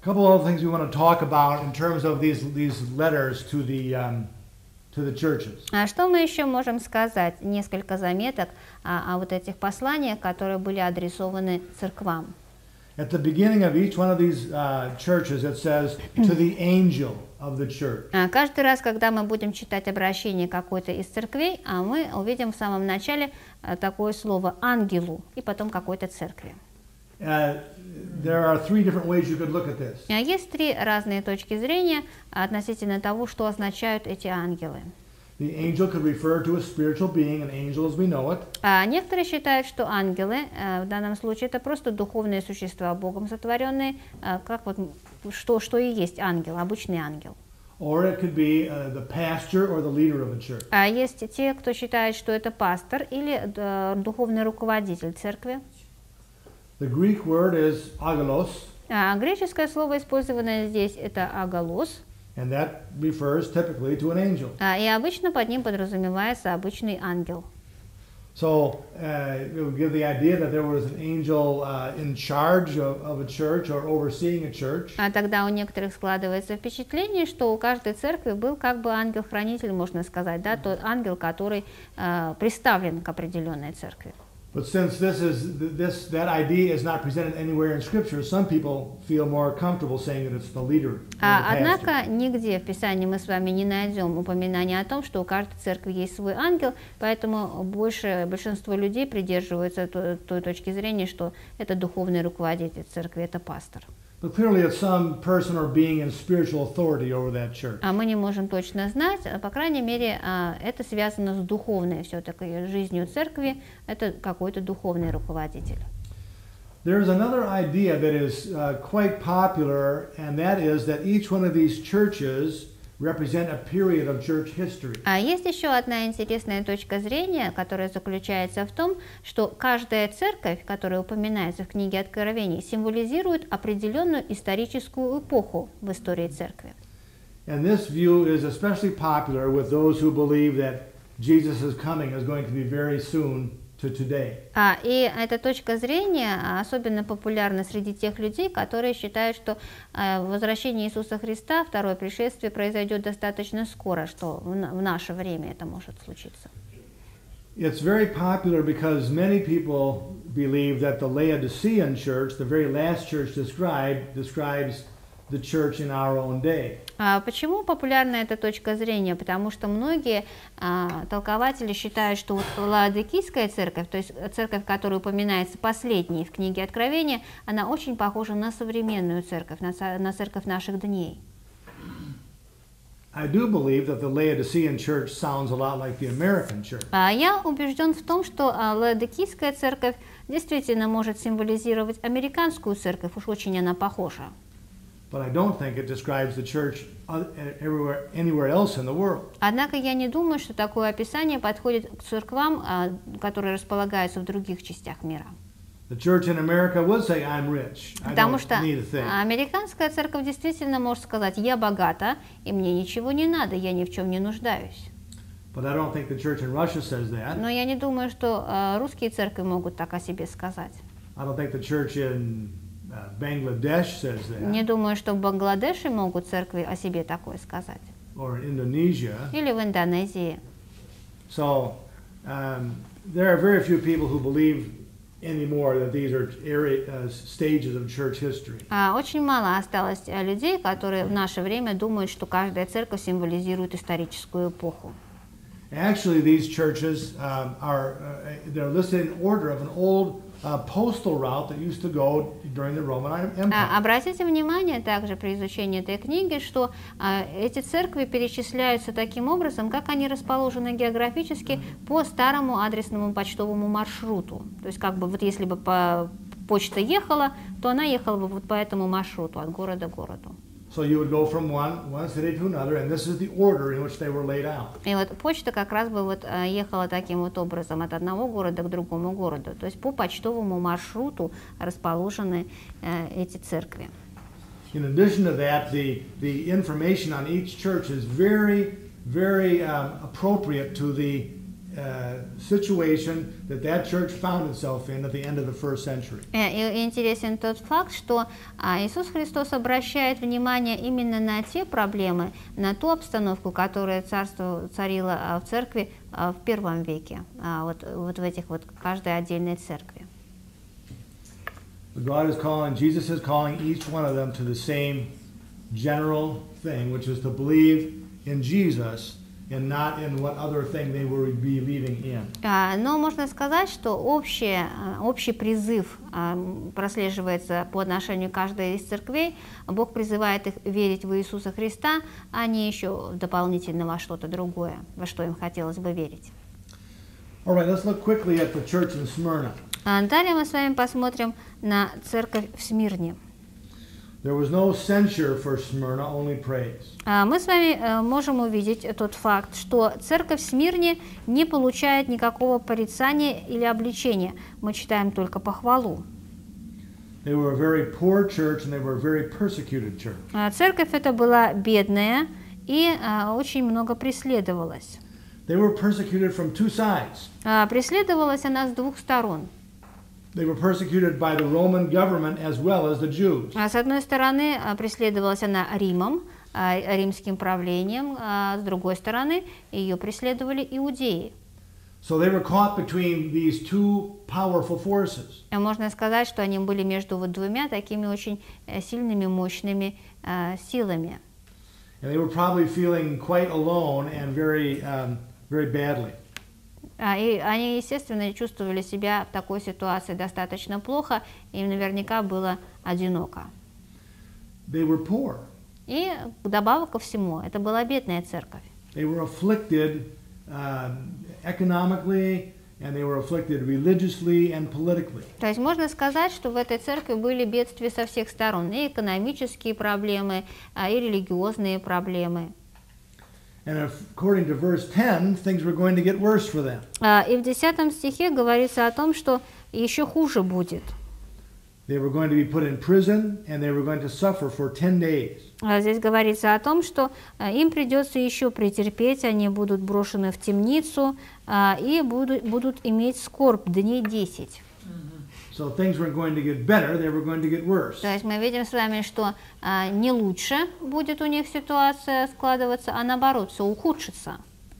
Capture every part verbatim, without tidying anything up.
A couple of things we want to talk about in terms of these these letters to the um, to the churches. А что мы еще можем сказать? Несколько заметок о, о вот этих посланиях, которые были адресованы церквам. At the beginning of each one of these uh, churches, it says to the angel of the church. А каждый раз, когда мы будем читать обращение какой-то из церквей, а мы увидим в самом начале такое слово ангелу и потом какой-то церкви. Uh, there are three different ways you could look at this. Есть три разные точки зрения относительно того, что означают эти ангелы. The angel could refer to a spiritual being, an angel as we know it. А некоторые считают, что ангелы в данном случае это просто духовные существа, Богом сотворенные, как вот что что и есть ангел, обычный ангел. Or it could be uh, the pastor or the leader of a church. А есть те, кто считает, что это пастор или духовный руководитель церкви. The Greek word is agalos. А греческое слово, использованное здесь, это агалос. And that refers typically to an angel. А, и обычно под ним подразумевается обычный ангел. So uh, it would give the idea that there was an angel uh, in charge of, of a church or overseeing a church. А тогда у некоторых складывается впечатление, что у каждой церкви был как бы ангел-хранитель, можно сказать, да, тот ангел, который э, приставлен к определенной церкви. But since this is this that idea is not presented anywhere in Scripture, some people feel more comfortable saying that it's the leader. А, однако нигде в Писании мы с вами не найдем упоминания о том, что у каждой церкви есть свой ангел, поэтому больше большинство людей придерживаются той, той точки зрения, что это духовный руководитель церкви, это пастор. But clearly it's some person or being in spiritual authority over that church. А мы не можем точно знать, по крайней мере, это связано с духовной все-таки жизнью церкви, это какой-то духовный руководитель. There's another idea that is uh, quite popular, and that is that each one of these churches represent a period of church history. А есть еще одна интересная точка зрения, которая заключается в том, что каждая церковь, которая упоминается в книге Откровений, символизирует определенную историческую эпоху в истории церкви. And this view is especially popular with those who believe that Jesus' coming is going to be very soon to today. А, и эта точка зрения особенно популярна среди тех людей, которые считают, что э, возвращение Иисуса Христа, второе пришествие, произойдет достаточно скоро, что в, в наше время это может случиться. It's very popular because many people believe that the Laodicean church, the very last church described, describes the church in our own day. А почему популярна эта точка зрения? Потому что многие а, толкователи считают, что вот Лаодикийская церковь, то есть церковь, которая упоминается последней в книге Откровения, она очень похожа на современную церковь, на, на церковь наших дней. I do believe that the Laodicean church sounds a lot like the American church. А я убежден в том, что Лаодикийская церковь действительно может символизировать американскую церковь, уж очень она похожа. But I don't think it describes the church everywhere, anywhere else in the world. Однако я не думаю, что такое описание подходит к церквам, которые располагаются в других частях мира. The church in America would say, "I'm rich. I Потому don't что need a thing." американская церковь действительно может сказать: я богата, и мне ничего не надо, я ни в чем не нуждаюсь. But I don't think the church in Russia says that. Но я не думаю, что русские церкви могут так о себе сказать. I don't think the church in Uh, Bangladesh says that. Не думаю, что в Бангладеше могут церкви о себе такое сказать. Or Indonesia. Или в Индонезии. So um, there are very few people who believe anymore that these are area, uh, stages of church history. А очень мало осталось людей, которые в наше время думают, что каждая церковь символизирует историческую эпоху. Actually, these churches um, are uh, they're listed in order of an old Uh, postal route that used to go during the Roman Empire. А, обратите внимание также при изучении этой книги, что а, эти церкви перечисляются таким образом, как они расположены географически по старому адресному почтовому маршруту. То есть как бы вот если бы по почта ехала, то она ехала бы вот по этому маршруту от города к городу. So you would go from one one city to another, and this is the order in which they were laid out. И вот почта как раз бы вот ехала таким вот образом от одного города к другому городу. То есть по почтовому маршруту расположены э, эти церкви. In addition to that, the the information on each church is very very um, appropriate to the uh, situation that that church found itself in at the end of the first century. И интересен тот факт, что Иисус Христос обращает внимание именно на те проблемы, на ту обстановку, которая царство, царила в церкви в первом веке, вот, вот в этих вот каждой отдельной церкви. God is calling, Jesus is calling each one of them to the same general thing, which is to believe in Jesus and not in what other thing they were believing in. Но можно сказать, что общий, общий призыв прослеживается по отношению к каждой из церквей. Бог призывает их верить в Иисуса Христа, а не еще дополнительно во что-то другое, во что им хотелось бы верить. All right, let's look quickly at the church in Smyrna. Далее мы с вами посмотрим на церковь в Смирне. There was no censure for Smyrna, only praise. Мы с вами можем увидеть тот факт, что церковь в Смирне не получает никакого порицания или обличения. Мы читаем только похвалу. They were a very poor church and they were a very persecuted church. Церковь эта была бедная и очень много преследовалась. They were persecuted from two sides. Преследовалась она с двух сторон. They were persecuted by the Roman government as well as the Jews. С одной стороны, преследовалась она Римом, римским правлением, а с другой стороны, ее преследовали иудеи. So they were caught between these two powerful forces. Можно сказать, что они были между вот двумя такими очень сильными, мощными силами. And they were probably feeling quite alone and very, um, very badly. И они, естественно, чувствовали себя в такой ситуации достаточно плохо, им наверняка было одиноко. They were poor. И вдобавок ко всему, это была бедная церковь. They were afflicted uh, economically, and they were afflicted religiously and politically. То есть можно сказать, что в этой церкви были бедствия со всех сторон, и экономические проблемы, и религиозные проблемы. And according to verse ten, things were going to get worse for them. И в десятом стихе говорится о том, что еще хуже будет. They were going to be put in prison, and they were going to suffer for ten days. Здесь говорится о том, что им придется еще претерпеть, они будут брошены в темницу и будут, будут иметь скорбь дней десять. So things weren't going to get better, they were going to get worse. То есть мы видим с вами, что а, не лучше будет у них ситуация складываться, а наоборот, все ухудшится.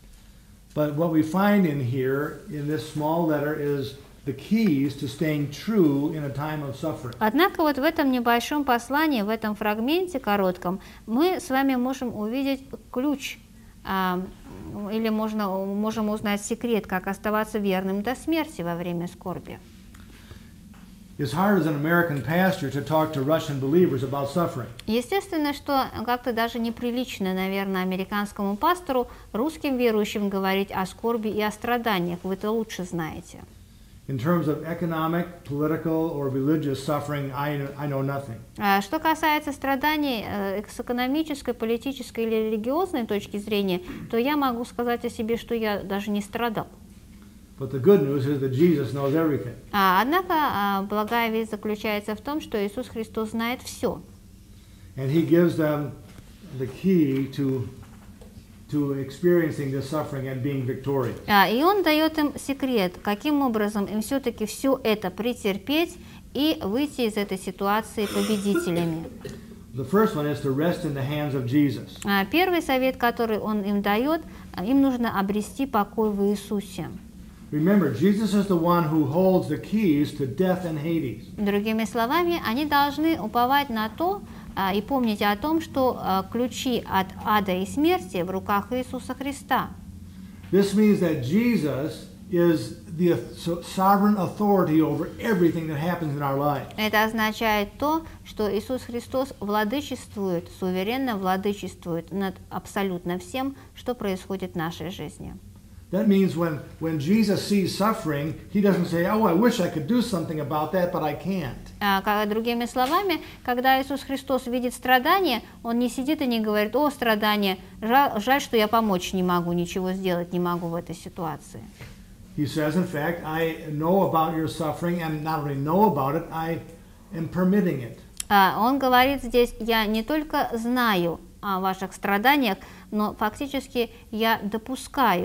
But what we find in here, in this small letter, is the keys to staying true in a time of suffering. Однако вот в этом небольшом послании, в этом фрагменте коротком, мы с вами можем увидеть ключ, а, или можно, можем узнать секрет, как оставаться верным до смерти во время скорби. It's hard as an American pastor to talk to Russian believers about suffering. Естественно, что как-то даже неприлично, наверное, американскому пастору, русским верующим говорить о скорби и о страданиях. Вы это лучше знаете. In terms of economic, political, or religious suffering, I, I know nothing. Что касается страданий с экономической, политической или религиозной точки зрения, то я могу сказать о себе, что я даже не страдал. But the good news is that Jesus knows everything. Однако благая весть заключается в том, что Иисус Христос знает все. And he gives them the key to to experiencing this suffering and being victorious. И Он дает им секрет, каким образом им все-таки все это претерпеть и выйти из этой ситуации победителями. The first one is to rest in the hands of Jesus. Первый совет, который Он им дает, им нужно обрести покой в Иисусе. Remember, Jesus is the one who holds the keys to death and Hades. Другими словами, они должны уповать на то а, и помнить о том, что а, ключи от ада и смерти в руках Иисуса Христа. This means that Jesus is the sovereign authority over everything that happens in our lives. Это означает то, что Иисус Христос владычествует, суверенно владычествует над абсолютно всем, что происходит в нашей жизни. That means when, when Jesus sees suffering, he doesn't say, oh, I wish I could do something about that, but I can't. А, другими словами, когда Иисус Христос видит страдания, Он не сидит и не говорит, о, страдания, жаль, жаль, что я помочь не могу, ничего сделать не могу в этой ситуации. He says, in fact, I know about your suffering, and not only know about it, I am permitting it. А, он говорит здесь, я не только знаю о ваших страданиях, но фактически я допускаю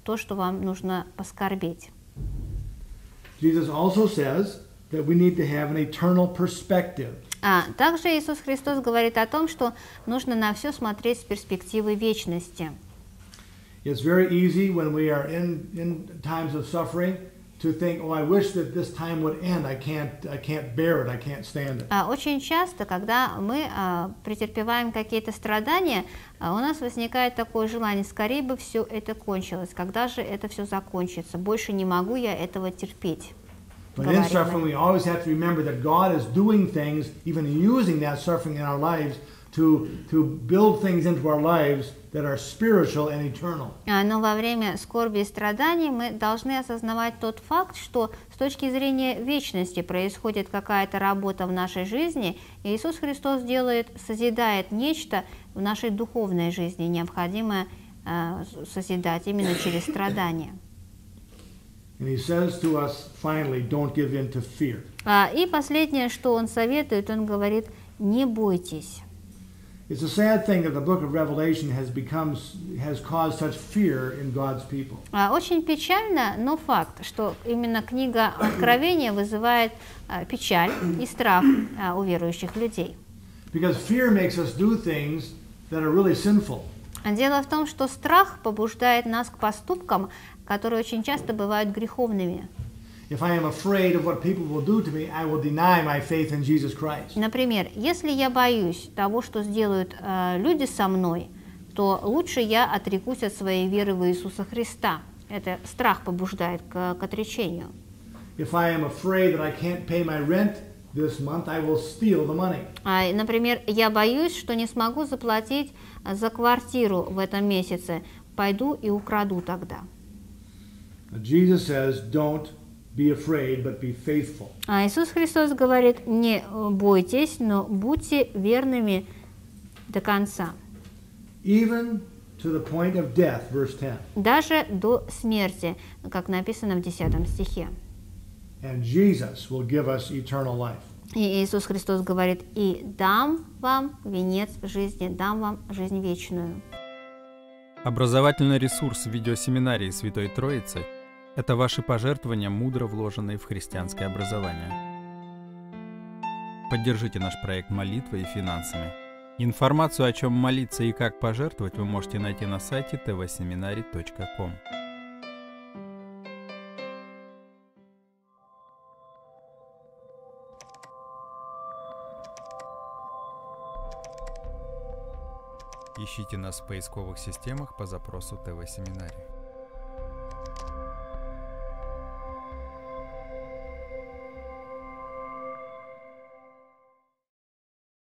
то, что вам нужно поскорбеть. Jesus also says that we need to have an eternal perspective. А также Иисус Христос говорит о том, что нужно на все смотреть с перспективы вечности. It's very easy when we are in, in times of suffering to think, oh, I wish that this time would end. I can't, I can't bear it. I can't stand it. А очень часто, когда мы а, претерпеваем какие-то страдания, а, у нас возникает такое желание, скорее бы все это кончилось. Когда же это все закончится? Больше не могу я этого терпеть. But in suffering, we always have to remember that God is doing things, even using that suffering in our lives, to, to build things into our lives that are spiritual and eternal. Но во время скорби и страданий мы должны осознавать тот факт, что с точки зрения вечности происходит какая-то работа в нашей жизни, и Иисус Христос делает, созидает нечто в нашей духовной жизни, необходимое э, созидать именно через страдания. And he says to us, finally, don't give in to fear. И последнее, что он советует, он говорит, не бойтесь. It's a sad thing that the book of Revelation has become, has caused such fear in God's people. Очень печально, но факт, что именно книга Откровения вызывает печаль и страх у верующих людей. Because fear makes us do things that are really sinful. Дело в том, что страх побуждает нас к поступкам, которые очень часто бывают греховными. Например, если я боюсь того, что сделают э, люди со мной, то лучше я отрекусь от своей веры в Иисуса Христа. Это страх побуждает к, к отречению. А, например, я боюсь, что не смогу заплатить за квартиру в этом месяце, пойду и украду тогда. Jesus says, don't be afraid, but be faithful. А Иисус Христос говорит, не бойтесь, но будьте верными до конца. Even to the point of death, verse ten. Даже до смерти, как написано в десятом стихе. And Jesus will give us eternal life. И Иисус Христос говорит, и дам вам венец жизни, дам вам жизнь вечную. Образовательный ресурс видеосеминарии Святой Троицы – это ваши пожертвования, мудро вложенные в христианское образование. Поддержите наш проект молитвой и финансами. Информацию, о чем молиться и как пожертвовать, вы можете найти на сайте тэ вэ семинари точка ком. Ищите нас в поисковых системах по запросу тэ вэ Семинарий.